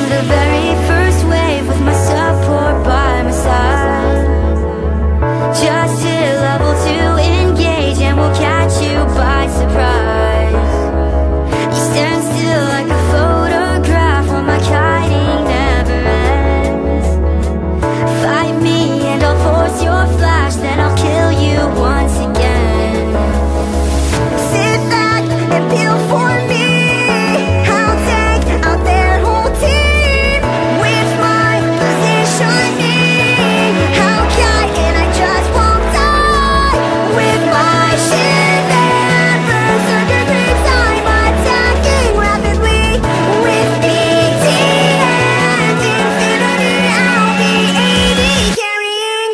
the very first wave with my support by my side. Just hit level 2, engage, and we'll catch you by surprise. You stand still like a photograph while my kiting never ends. Fight me and I'll force your flash, then I'll kill you once again. Sit back and feel for me. I'll take out their whole team with my positioning. I'll kite and I just won't die with my ship and berserker creeps. I'm attacking rapidly with BT and infinity. I'll be AD carrying.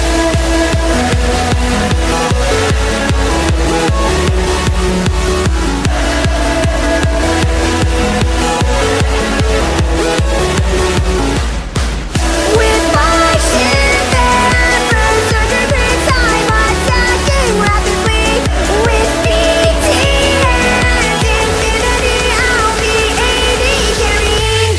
With my ship and berserker creeps, I'm attacking rapidly with BT and infinity. I'll be AD carrying.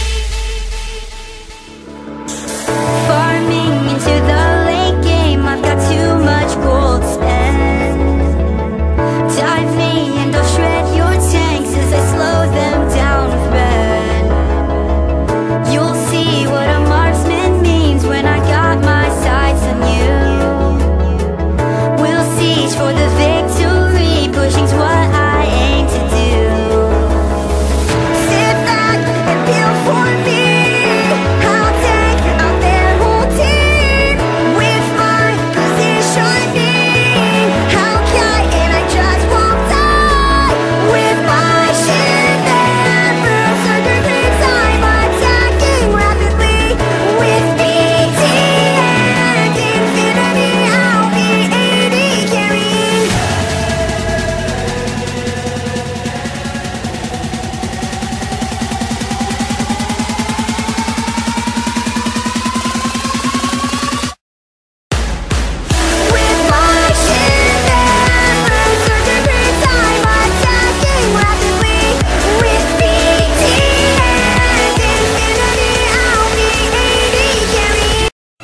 Farming into the late game, I've got too much gold to spend. Dive me and I'll shred your tanks as I slow them down with red. You'll see what a marksman means when I got my sights on you. We'll siege for the victory, pushing's what I aim to do. Sit back and feel for me. I'll take out their whole team with my positioning. I'll kite and I just won't die with my ship and berserker creeps. I'm attacking rapidly with BT and infinity. I'll be AD carrying. With my ship and berserker creeps, I'm attacking rapidly with BT and infinity. I'll be AD carrying.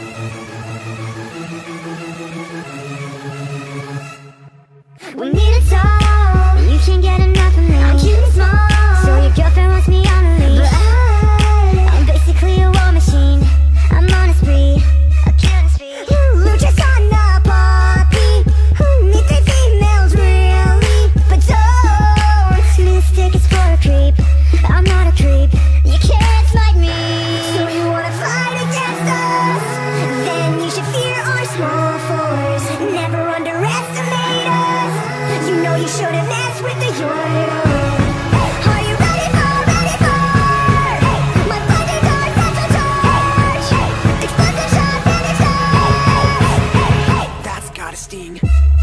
We need a talk. You can't get enough of me. I'm cute and small, so your girlfriend wants me on a leash. But I'm basically a war machine. I'm on a spree, a killing spree. Lucha's on a puppy. Need 3 females really, but don't mistake us for a creep. I'm not a creep. You can't fight me. So you wanna fight against us? Then you should fear our small force. Never underestimate us. You know you shouldn't mess with the Yordle. Are you ready for my blinding dark central charge? Explosive shot, panic stars. That's gotta sting.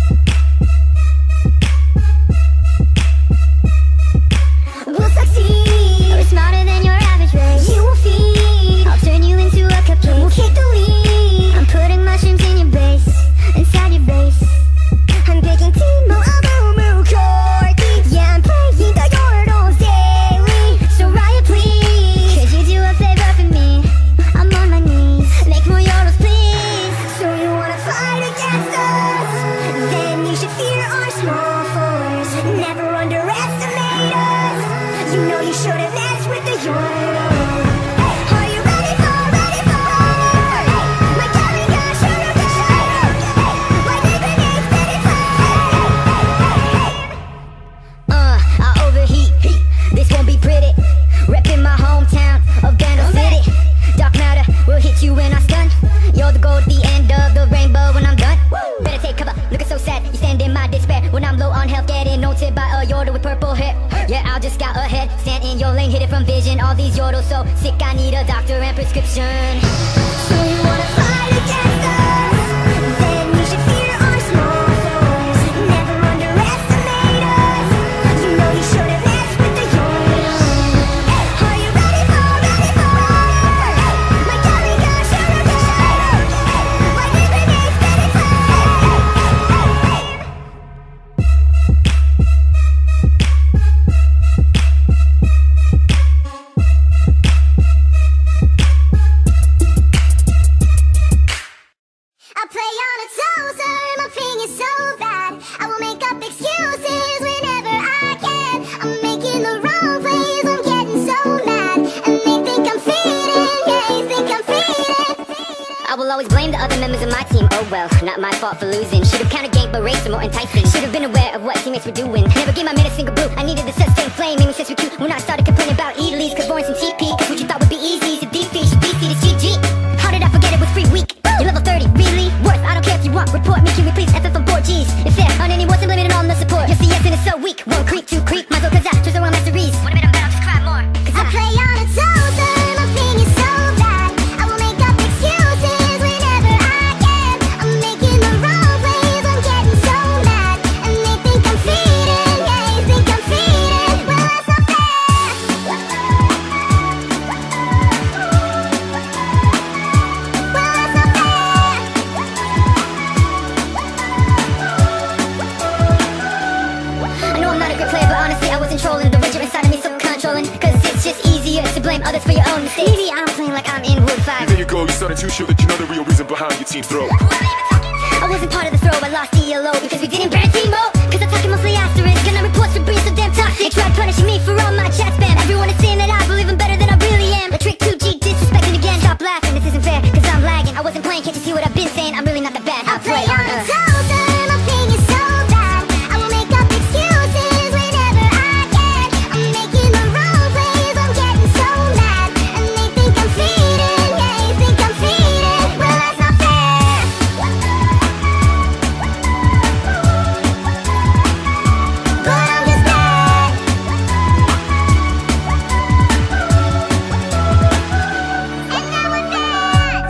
We'll succeed. We're smarter than your average race. You will feed. I'll turn you into a cupcake. We'll take the lead. I'm putting mushrooms in your base, inside your base. I'm picking Teemo, Amumu, Corki. Yeah, I'm playing the Yordles daily. So Riot, please, could you do a favor for me? I'm on my knees. Make more Yordles, please. So you wanna fight against us? Then you should fear our small force. Never underestimate us. You know you shouldn't mess with the Yordle. Are you ready for my Garinga Shuriken? Lightning grenades, steady flame. I overheat. This won't be pretty. Reppin' my hometown of Vandal City. Dark matter will hit you when I stun. You're the gold at the end of the rainbow when I'm done. Better take cover, looking so sad. You stand in my despair when I'm low on health, getting noted by a Yordle with purple hair. Yeah, I'll just scout ahead, stand in your lane, hit it from vision. All these Yordles so sick, I need a doctor and prescription. So you wanna fight against us? Then you should fear our small force. Never underestimate us. You know you shouldn't mess with the Yordle. Are you ready for my Garinga Shuriken? Lightning grenades, steady flame. always blame the other members of my team. Oh well, not my fault for losing. Should've counter ganked but raced more enticing. Should've been aware of what teammates were doing. Never gave my mid a single boot. I needed the sustained flame, made me sense with you. When I started complaining about Italy's clairvoyance and TP, cause what you thought would be easy is a defeat. Should BC to GG. How did I forget it was free week? You're level 30, really? Worth, I don't care if you want. Report me, can we please FF on 4Gs? If fair, on any wasn't limited on the support. You'll see yes and it's so weak. One creep, two creep, might as well cause I chose the wrong masteries. What a bit I'm bad, I'll just cry more. Cause I play on a toaster, my thing is so bad. I will make up excuses whenever I can. I'm making the wrong plays, I'm getting so mad. And they think I'm feeding, yeah, you think I'm feeding. Well, that's not fair. Well, that's not fair. I know I'm not a good player, but honestly I wasn't trolling. The ranger inside of me so controlling, cause it's just easier to blame others for your own mistakes. Maybe I'm playing like I'm in Wood 5. There you go, you started to show that you know the real reason behind your team's throw. I wasn't part of the throw, I lost ELO because we didn't ban team mode. Cause I'm talking mostly asterisk, and I reports for being so damn toxic. They tried punishing me for all my chat spam. Everyone is saying that I believe I'm better than I really am. A trick 2G disrespecting again. Stop laughing, this isn't fair, cause I'm lagging. I wasn't playing, can't you see what I've been saying? I'm really not that bad. I play on a toaster, my thing is so bad. I will make up excuses whenever I can. I'm making the wrong plays, I'm getting so mad. And they think I'm feeding, yeah, you think I'm feeding. Well, that's not fair. But I'm just bad. And now we're bad.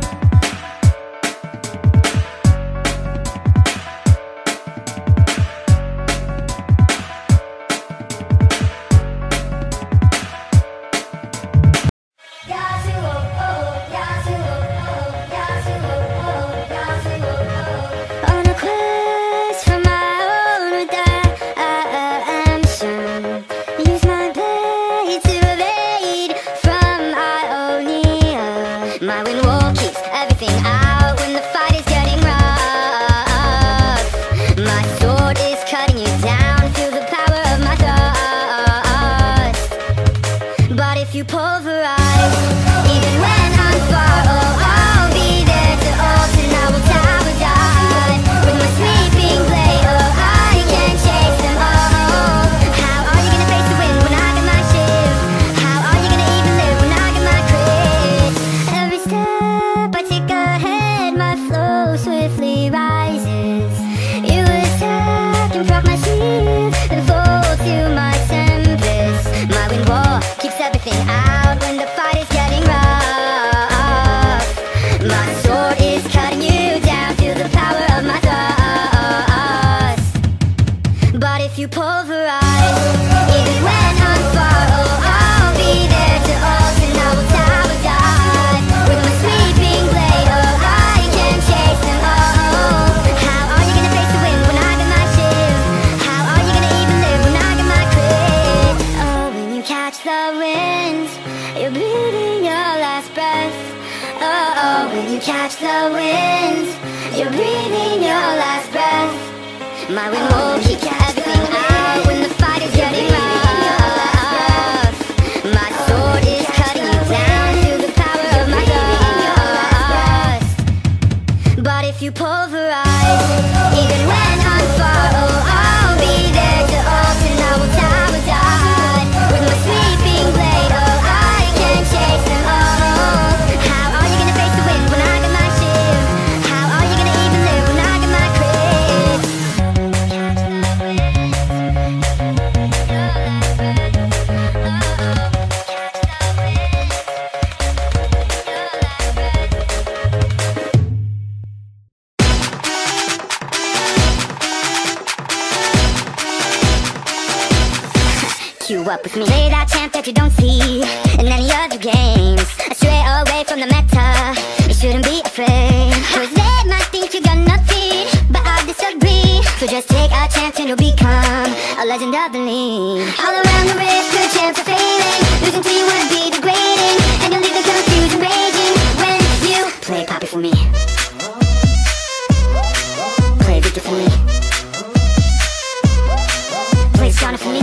On a quest for my own redemption, use my blade to evade from Ionia. My wind wall keeps everything out when the fight is getting rough. My sword is cutting you down, feel the power of my thrust. But if you pulverize, even when I'm far, oh, I'll be there to ult and I will die. With my sweeping blade, oh, I can chase them all. How are you gonna face the wind when I get my shift? How are you gonna even live when I get my crit? Every step I take ahead, my flow swiftly rises. You attack and proc my shield, then fall to my tempest. My wind wall keeps everything out when the fight is getting rough. My sword is cutting you down, feel the power of my thrust. But if you pulverize, even when I'm far, oh, I'll be there to ult and I will die. With my sweeping blade, oh, I can chase them all. How are you gonna face the wind when I get my shield? How are you gonna even live when I get my crit? Oh, when you catch the wind, you're breathing your last breath. Oh, when you catch the wind, you're breathing your last breath. My wind will keep everything out when the fight is getting rough. My sword is cutting you down, feel the power of my thrust. But if you pulverize, even when I'm far, oh, I'll be there to ult and I will die. With my sweeping blade, oh, I can chase them all. How are you gonna face the wind when I get my shield? How are you gonna even live when I get my crit? Catch the wind, your last breath. Oh, catch the wind, your last breath. Queue up with me. Play that champ that you don't see in any other games. Stray away from the meta, you shouldn't be afraid. Cause they might think you got nothing, but I disagree. So just take a chance and you'll become a legend of the league. All around the race, good chance of failing. Losing to you would be degrading, and you'll leave the confused and raging when you play Poppy for me. Play Victor for me. Play Skarner for me.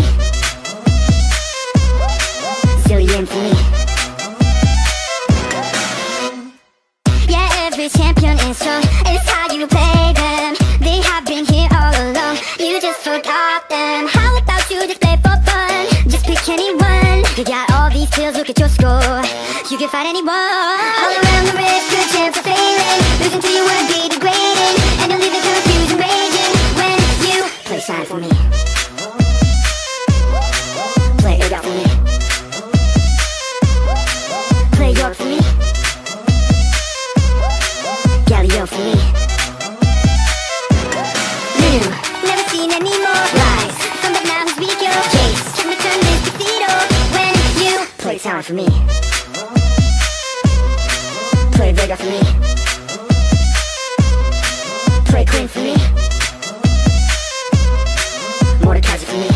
Zillion for me. Yeah, every chance go. You can fight anyone. All around the risk, good chance of failing. Losing to you would be degrading, and you'll leave it confused and raging when you play side for me. Play it out for me. Play York for me. Galileo for me. New, never seen any more lies. From back now who's weak your case. Can return this tuxedo when you play town for me. Play Vega for me. Play Queen for me. Mordekaiser for me.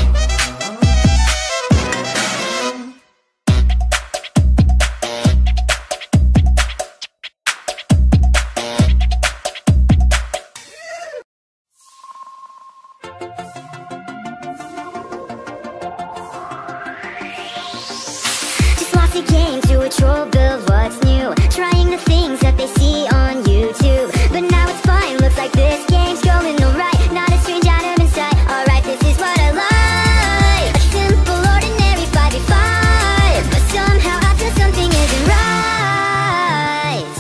Just lost a game to a troll, build what's new. Trying the things that they see on YouTube. But now it's fine, looks like this game's going alright. Not a strange item in sight. Alright, this is what I like. A simple, ordinary 5v5. But somehow I feel something isn't right.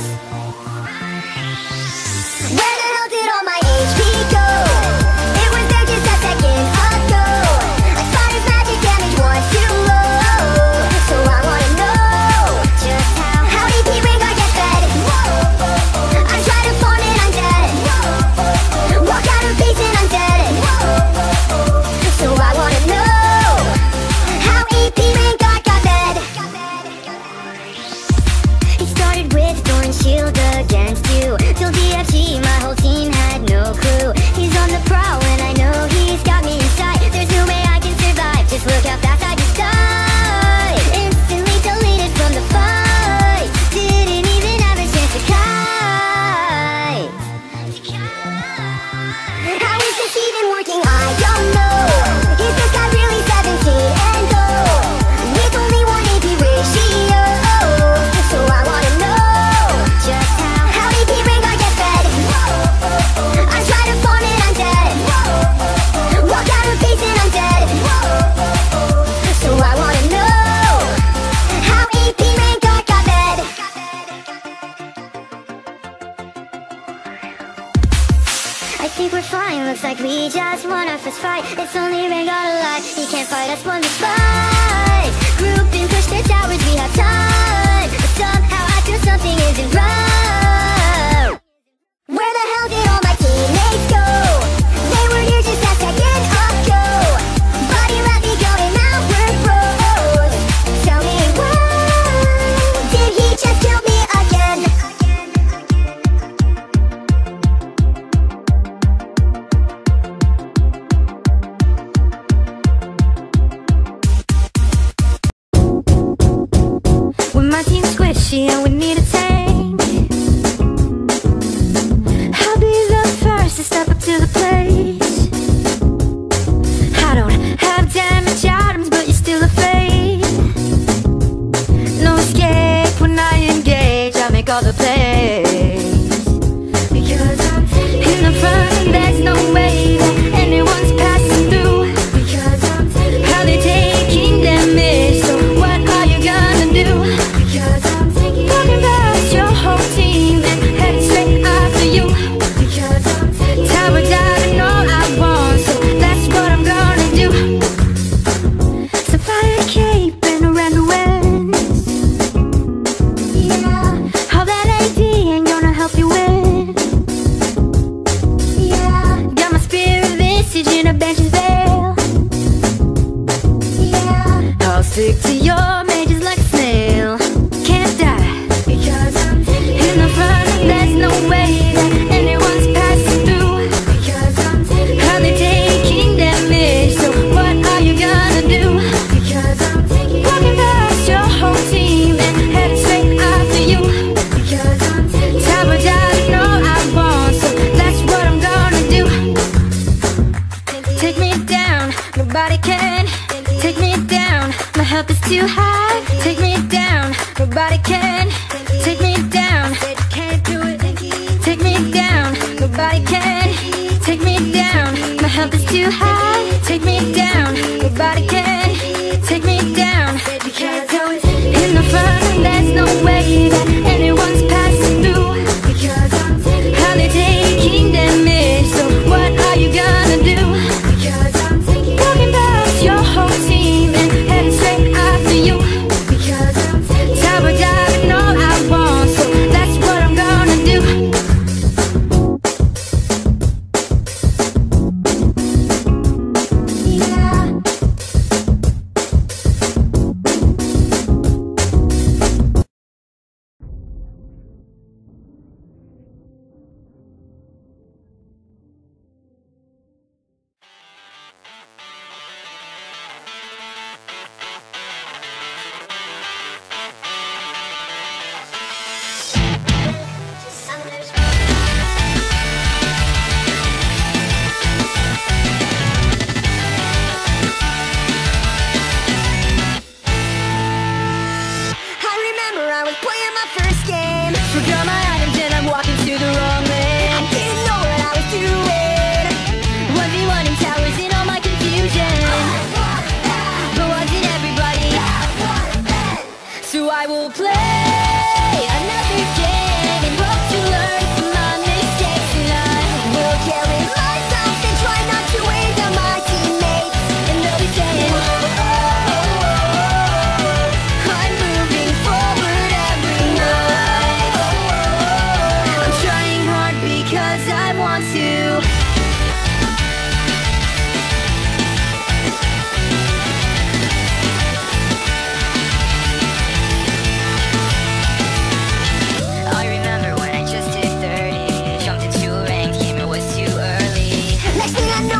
Where the hell did all my HP go? It was there just a second ago. Like fire's magic damage was too low. So I wanna know just how EP Rengar gets fed. I try to farm it, I'm dead. Walk out of base and I'm dead. So I wanna know how EP Rengar got fed. He started with Thorn Shield against you. Till DFG, my whole team had no clue. He's on the prowl and I know he's got me inside. There's no way I can survive, just look how fast I just died. Instantly deleted from the fight. Didn't even have a chance to kite. How is this even working? I don't know. Is this guy really 17 and gold? With only one AP ratio. So I wanna know just how EP Rengar gets fed. I try to farm it, I'm dead. Walk out of base and I'm dead. So I wanna know how EP Rengar got fed. I think we're fine, looks like we just won our first fight. It's only Rengar alive, he can't fight us when we fight. Group and push their towers, we have time. But somehow I feel something isn't right. Where the hell did all my teammates go? They were here just a second ago. Body let me go and now we're pros. Tell me why did he just kill me again? When my team's squishy and we need a tank, I'll be the first to step up to the plate. I don't have damage items, but you're still a fade. No escape when I engage, I make all the plays. Because I'm in the front, there's no way that anyone's passing through. Because I'm how they taking damage, so what are you gonna do? Because I'm walking past your whole team and heading straight after you. Because I'm tower diving all I want, so that's what I'm gonna do. So fire cape and around the west. Yeah, all that AD ain't gonna help you win. Yeah, got my spirit visage in a bench's veil. Yeah, I'll stick to your mages like a snail. Can't die because I'm in the front, there's no way that anyone's passing through. Because I'm how they taking damage, so what are you gonna do? Because I'm walking past your whole team and heading straight after you. Because I'm tower diving all I want, so that's what I'm gonna do. Take me down, nobody can take me down. My health is too high. Take me down, nobody can take me down. Can't do it. Take me down, nobody can take me down. My health is too high. Take me down, nobody can take me down. Because I was in the front.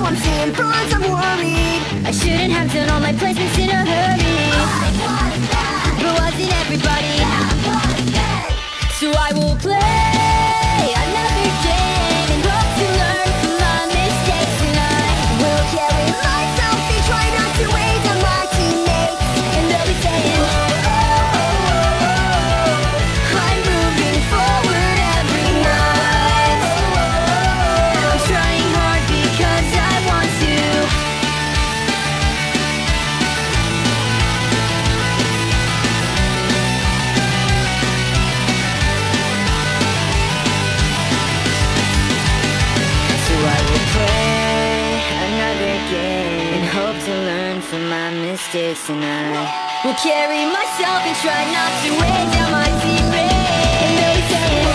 I'm seeing thoughts, I'm worried. I shouldn't have done all my placements in a hurry. But wasn't everybody? So I will play another game and hope to learn from my mistakes. And I will carry myself and try not to wait on my teammates. And they'll be saying, I'm moving forward every night. I'm trying hard because I want to. So I will play another game and hope to learn from my mistakes. And I will carry myself and try not to weigh down my teammates. And they'll be saying,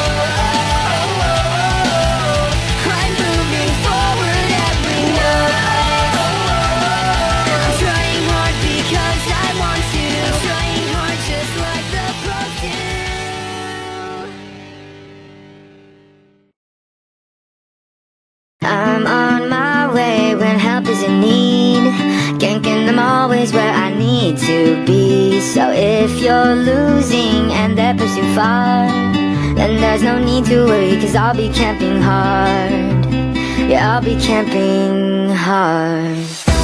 I'm moving forward every night. I'm trying hard because I want to. I'm trying hard just like the pros do. I'm on my way when help is in need. Ganking them always where I need to be. So if you're losing and they're pushing far, then there's no need to worry, cause I'll be camping hard. Yeah, I'll be camping hard.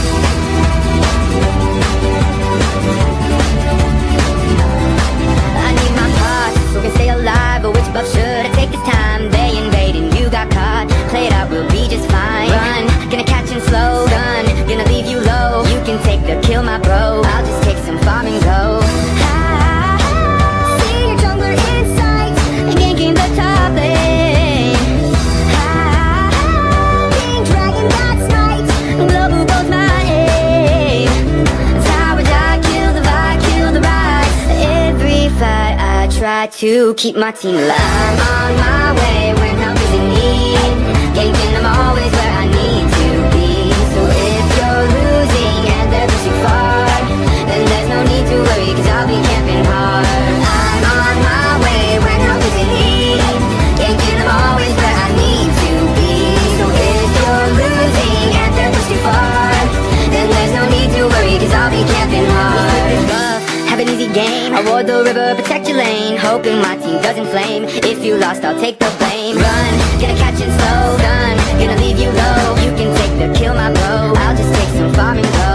I need my thoughts so we can stay alive. But which buff should I take this time? They invading, you got caught. Play it out, we'll be just fine. Run, gonna catch and slow. Gun, gonna leave you low. You can take the kill, my bro. I'll just take some farm and go. See your jungler in sight, ganking the top lane. King dragon, that's right. Global goes my aim. Tower die, kill the vibe, kill the ride. Every fight I try to keep my team alive. I'm on my way when help is in need. Ganking them always where I need to be. So if you're losing and they're pushing far, then there's no need to worry, cause I'll be camping hard. I'm on my way when help is in need. Ganking them always where I need to be. So if you're losing and they're pushing far, then there's no need to worry, cause I'll be camping hard. Have an easy game, avoid the river, protect your lane. Hoping my team doesn't flame. If you lost, I'll take the blame. Run, gonna catch and slow. Gun, gonna leave you low. You can take the kill, my bro. I'll just take some farm and go.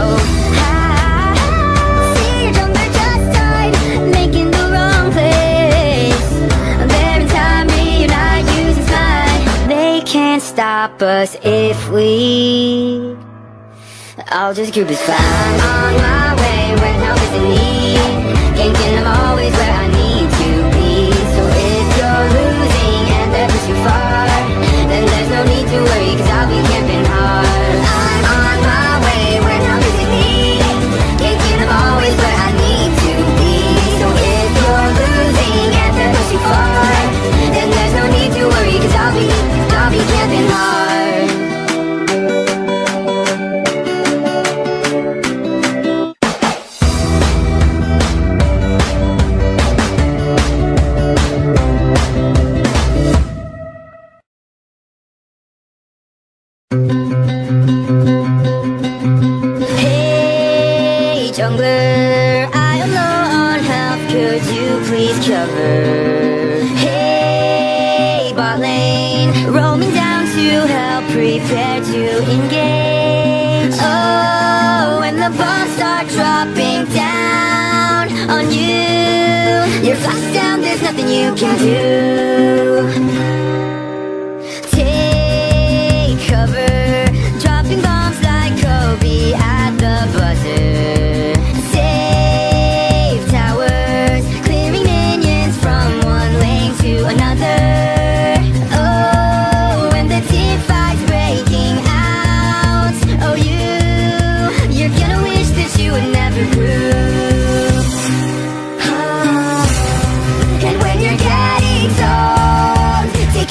See your jungler just died, making the wrong place. They're in time, reunite, using slide. They can't stop us if we. I'll just group this fine. I'm on my way when help is in need. Ganking them always where I need to be. So if you're losing and they're pushing far, then there's no need to worry, cause I'll be camping hard. I'm on my way when help is in need. Ganking them always where I need to be. So if you're losing and they're pushing far, then there's no need to worry, cause I'll be camping hard. Hey jungler, I am low on health, could you please cover? Hey bot lane, roaming down to help, prepare to engage. Oh, when the bombs start dropping down on you, you're flashed down, there's nothing you can do. Cover, dropping bombs like Kobe at the buzzer. Save towers, clearing minions from one lane to another. Oh, when the team fight's breaking out, oh you're gonna wish that you would never grew. Oh, and when you're getting told to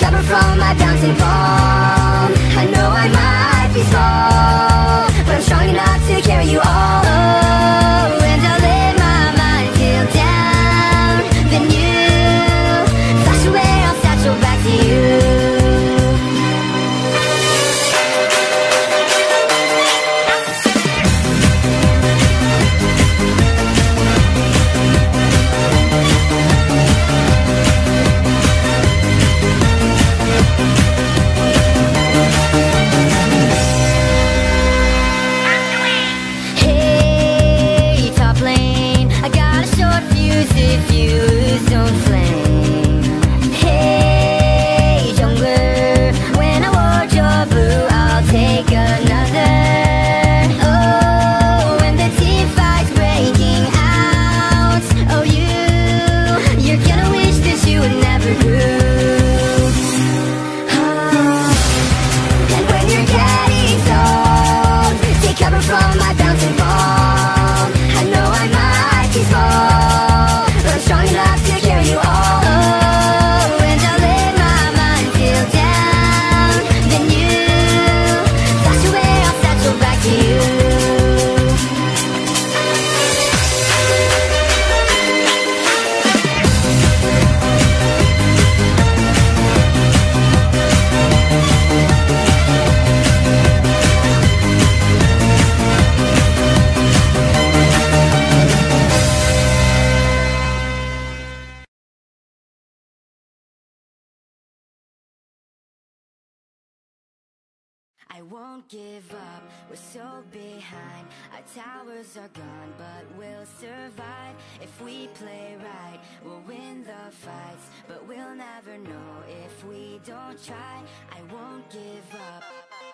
I won't give up, we're so behind. Our towers are gone, but we'll survive. If we play right, we'll win the fights, but we'll never know if we don't try. I won't give up.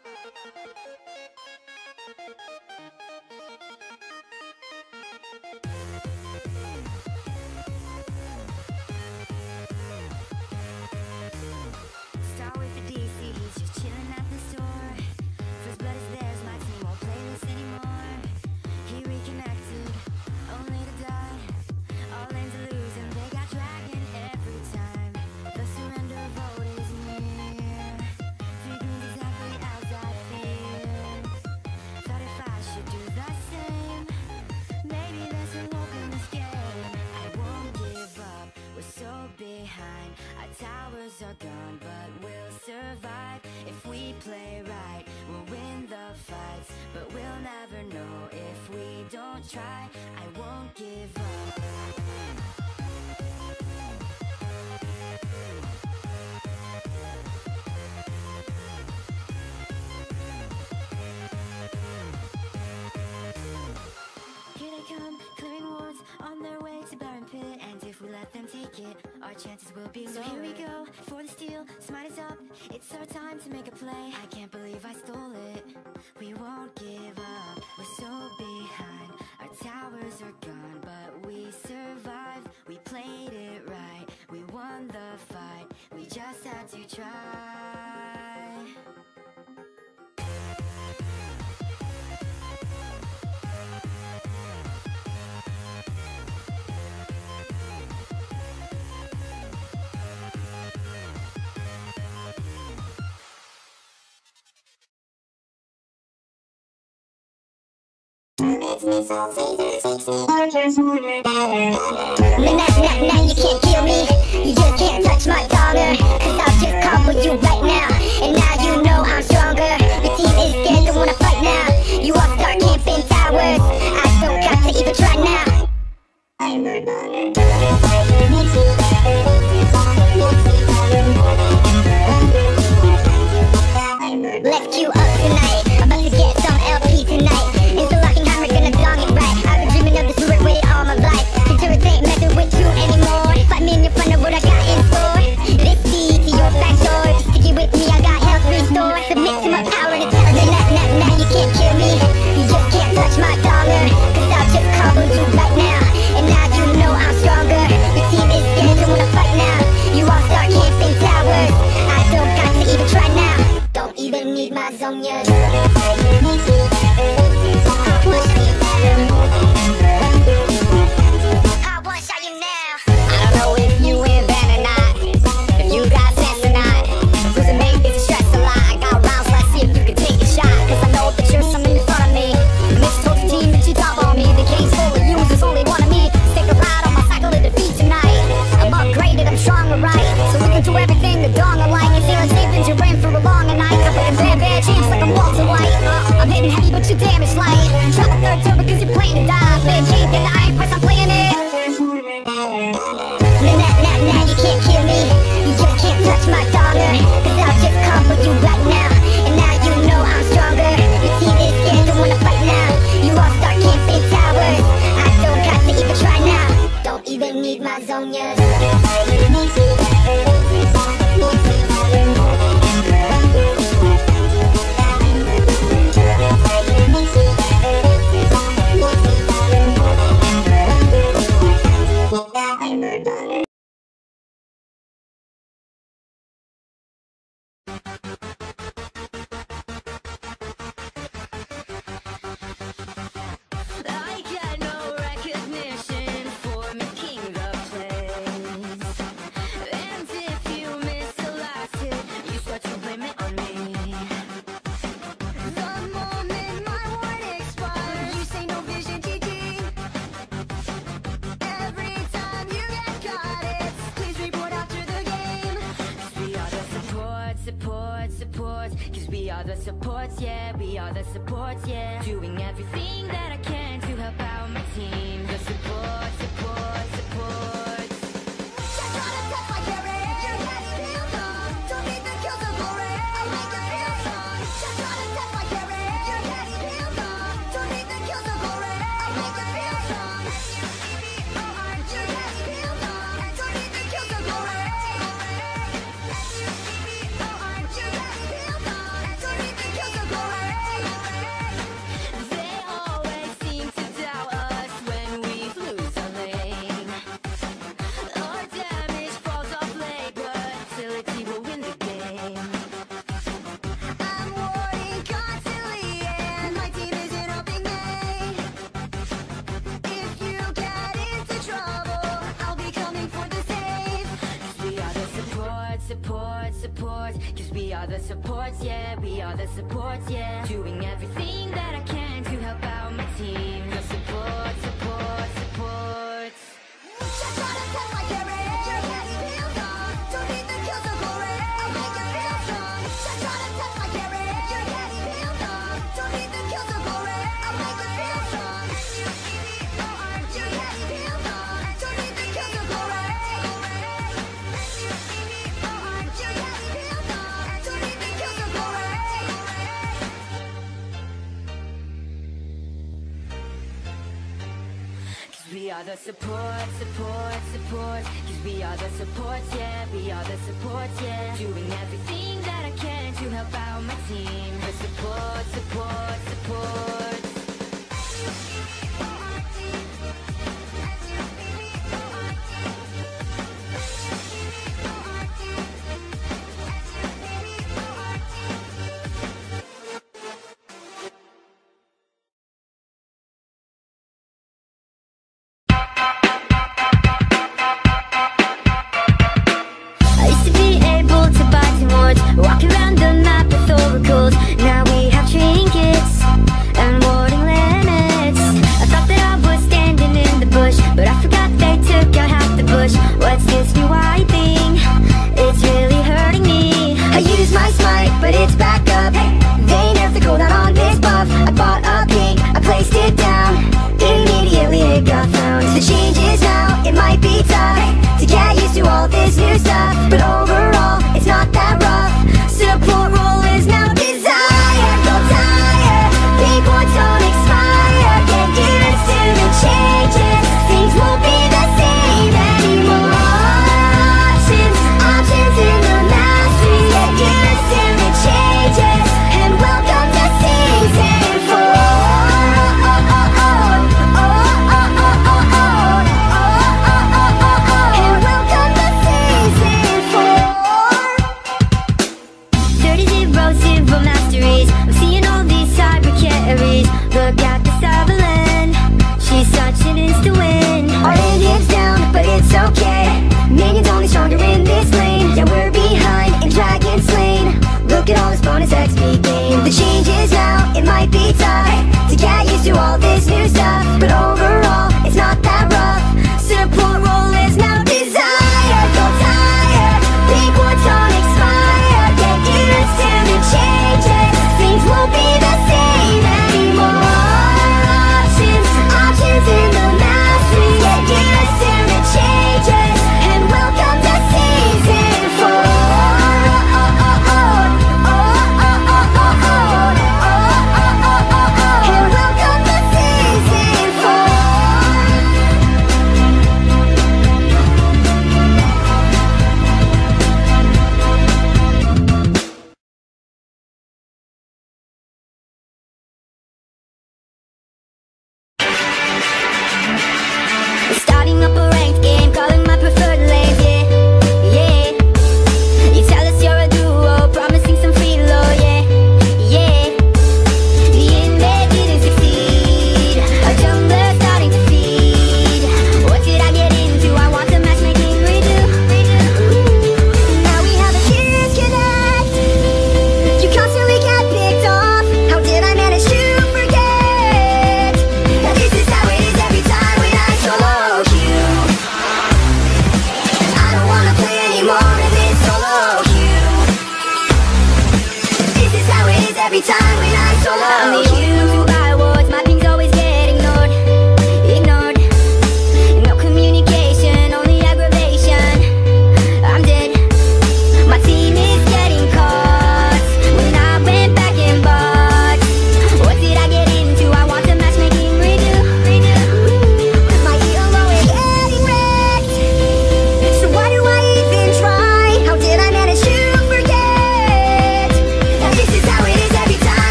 Start with the DC, he's just chilling at the store. First blood is theirs, my team won't play this anymore. He reconnected, only to die. All in to lose and they got dragon every time. The surrender vote is near. Three greens exactly as I feared. Thought if I should do the same, maybe there's some hope in this game. I won't give up, we're so behind. Our towers are gone, but we'll survive. If we play right, we'll win the fights, but we'll never know if we don't try. I won't give up. Here they come, clearing wards on their way to Baron Pit. And if we let them take it, our chances will be low. So here we go, for the steal, smite is up. It's our time to make a play. I can't believe I stole it. We won't give up, we're so behind. Our towers are gone, but we survived. We played it right, we won the fight. We just had to try. Nah, you can't kill me. You just can't touch my dollar. Cause I'll just crumble you right now. And now you know I'm stronger. The team is scared, don't wanna fight now. You all start camping towers. I don't got to even try now. Let's queue up tonight. About to get some LP tonight. It's the locking hammer, gonna dong it right. I've been dreaming of this lyric way all my life. Consider ain't messing with you anymore. 5 minutes in front of what I got in store. This key to your back door. Sticky with me, I got health restore. Submit to my power and intelligence. Nah, you can't kill me. You just can't touch my dollar. Cause I'll just crumble you right now. And now you know I'm stronger. The team is scared, don't wanna fight now. You all start camping towers. I don't got to even try now. Don't even need my zonias. I wanna show you now. I don't know if you in van or not, if you got sense or not. Losing mate is stress a lot. I got rounds, let's see if you can take a shot. Cause I know that you're something in front of me. Mitch told your team that you top on me. The game's full of users, only one of me. Take a ride on my cycle to defeat tonight. I'm upgraded, I'm stronger, right? So we can do everything the dong alike. And feeling safe and you're in for a long night. I'm playing bad chance like I'm Walter White. I'm hitting heavy but you damage light. Drop a third turn because you're playing to die. Man, cheap and I ain't pressed, I'm playing it. Nah, you can't kill me. You just can't touch my dollar. Cause I'll just crumble you right now. And now you know I'm stronger. Your team is scared, don't wanna fight now. You all start camping towers. I don't got to even try now. Don't even need my zonias. I got no recognition for making the place. And if you miss the last hit, you start to blame it on me. The moment my warning expires, you say no vision, GG. Every time you get caught, it's please report after the game. Cause we are the supports. Cause we are the supports, yeah. We are the supports, yeah. Doing everything that I can to help out my team. The supports. Just wanna touch my carrot. Your head is peeled off. Don't need the kills of glory. I'll make you feel strong. Just wanna are the supports, yeah, we are the supports, yeah. Doing everything that I can to help out my team. The support, support, supports. Just on a test like Eric, your head feels on. Don't need the kills or glory, I'll make you feel strong. Just on a test like Eric, your head feels on. Don't need the kills or glory, I'll make you feel strong. S-U-E-V-O-R, your head feels on. Don't need the kills or glory. S-U-E-V-O-R, your head feels on. Don't need the kills or glory. We are the support, support, support. Cause we are the supports, yeah, we are the supports, yeah. Doing everything that I can to help out my team. The support, support, support. Walking around the map with oracles. Now we have trinkets.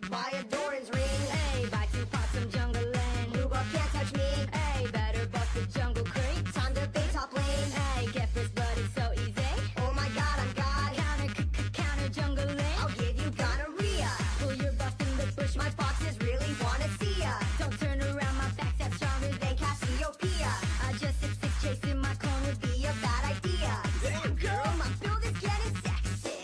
Buy a Doran's ring. Hey, buy 2 pots some jungle land. Move up, can't touch me. Hey, better bust the jungle crate. Time to bait top lane. Hey, get first blood, it's so easy. Oh my god, I'm God. Counter jungle lane. I'll give you gonorrhea. Pull your buff in the bush, My foxes really wanna see ya. don't turn around, my back's out stronger than They Cassiopeia. I just 6'6", chasing my clone would be Be a bad idea. Damn girl, my build is getting sexy.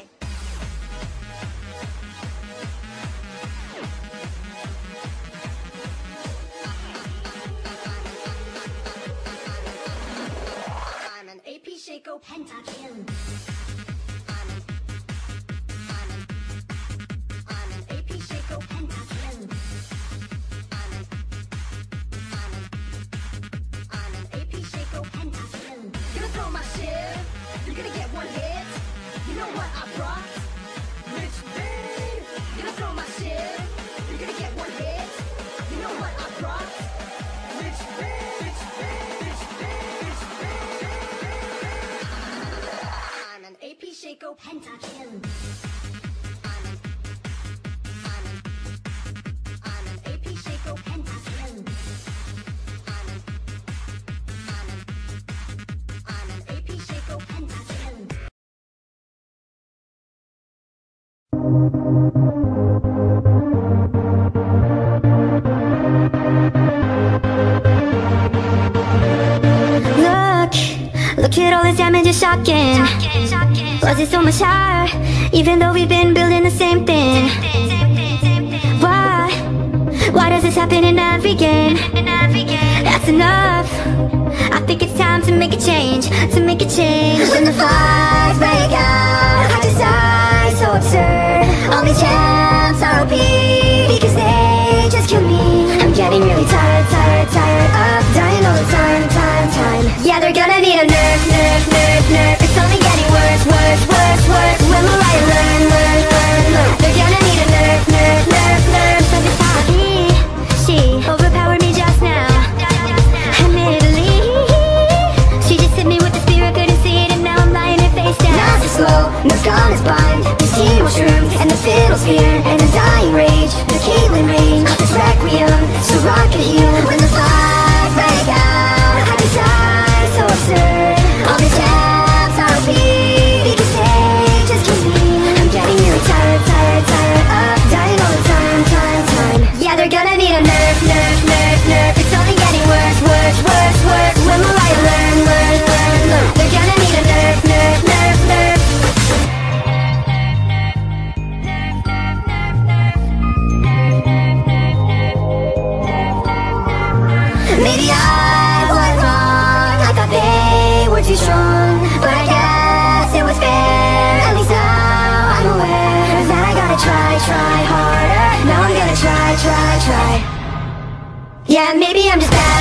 I'm an AP Shaco pentakill. I'm an AP Shaco pentakill. I'm an AP Shaco pentakill. Gonna throw my shit. You're gonna get one hit. You know what I brought? Rich babe. Gonna throw my shit. You're gonna get one hit. You know what I brought? Rich babe. Rich babe. Rich babe. Rich babe. I'm an AP Shaco pentakill. I'm an AP Shaco pentakill. I'm an AP Shaco pentakill. Look at all this damage, it's shocking. Was it so much higher, even though we've been building the same thing? Why does this happen in every game? That's enough. I think it's time to make a change, When the fights break out, I decide, so absurd. All these champs are OP, because they just kill me. I'm getting really tired of dying all the time. Yeah, they're gonna need a nerf. It's only getting worse. When will I learn? They're gonna need a nerf. So this she overpowered me just now. Admittedly, she just hit me with the spear, I couldn't see it, and now I'm lying her face down. Not so slow, no skull is blind. The sea mushrooms and the fiddle spear and the dying rage, the Caitlyn range of this requiem. So rock and heal when the fight break out. I decide, so absurd. All these champs are OP, because they just kill me. I'm getting really tired of dying all the time. Yeah, they're gonna need a nerf. It's only getting worse. When will I learn? They're gonna need a nerf. Maybe I was wrong, I thought they were too strong. But I guess it was fair, at least now I'm aware that I gotta try harder. Now I'm gonna try. Yeah, maybe I'm just bad.